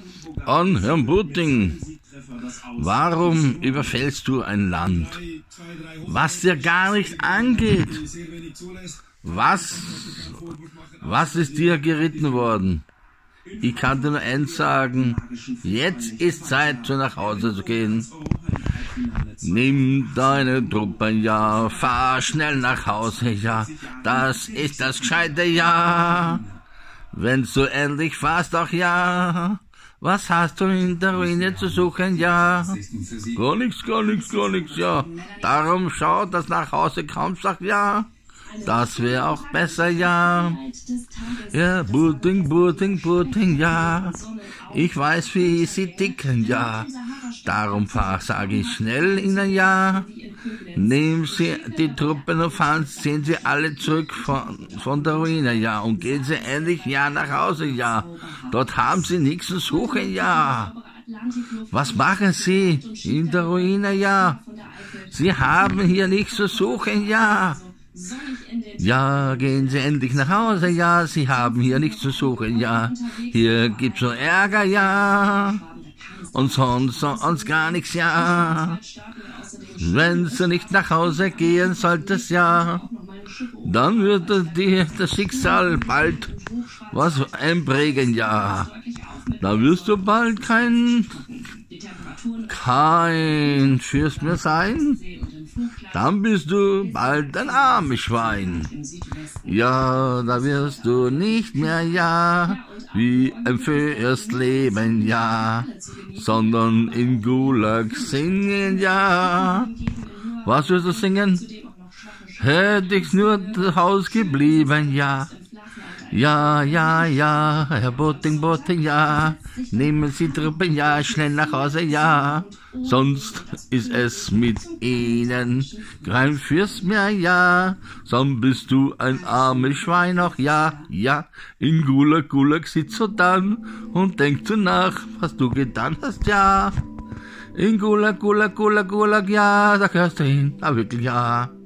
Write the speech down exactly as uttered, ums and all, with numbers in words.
An Herrn Putin. Warum überfällst du ein Land, was dir gar nicht angeht? Was, was ist dir geritten worden? Ich kann dir nur eins sagen, jetzt ist Zeit, zu nach Hause zu gehen. Nimm deine Truppen, ja, fahr schnell nach Hause, ja, das ist das gescheite Ja. Wenn du endlich fahrst, auch ja, was hast du in der Ruine zu suchen, ja? Gar nichts, gar nichts, gar nichts, ja. Darum schau, dass nach Hause kommst, sag ja. Das wäre auch besser, ja. Ja, Putin, Putin, Putin, ja. Ich weiß, wie sie ticken, ja. Darum fahr, sag ich schnell ihnen, ja. Nehmen Sie die Truppen und fahren, ziehen Sie alle zurück von, von der Ruine, ja. Und gehen Sie endlich, ja, nach Hause, ja. Dort haben Sie nichts zu suchen, ja. Was machen Sie in der Ruine, ja? Sie haben hier nichts zu suchen, ja. Ja, gehen Sie endlich nach Hause, ja, Sie haben hier nichts zu suchen, ja. Hier gibt's nur Ärger, ja. Und sonst, sonst gar nichts, ja. Wenn Sie nicht nach Hause gehen solltest, ja, dann wird dir das Schicksal bald was einprägen, ja. Da wirst du bald kein, kein Fürst mehr sein. Dann bist du bald ein armes Schwein. Ja, da wirst du nicht mehr, ja, wie ein Fürst leben, ja, sondern in Gulag singen, ja. Was wirst du singen? Hätte ich nur zu Haus geblieben, ja. Ja, ja, ja, Herr Putin, Putin, ja, nehmen Sie Truppen, ja, schnell nach Hause, ja, sonst ist es mit Ihnen kein Fürst mehr, ja, sonst bist du ein armes Schwein, auch ja, ja, in Gulag, Gulag sitzt du dann und denkst du nach, was du getan hast, ja, in Gulag, Gulag, Gulag, Gulag, ja, da gehörst du hin, da wirklich, ja.